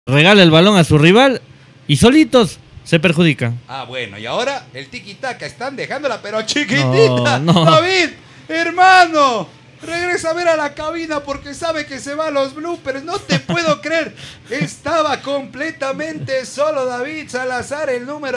regala el balón a su rival y solitos se perjudican. Ah, bueno, y ahora el tiki-taka, están dejándola, pero chiquitita. No. David, hermano, regresa a ver a la cabina porque sabe que se va a los bloopers. No te puedo creer. Estaba completamente solo David Salazar, el número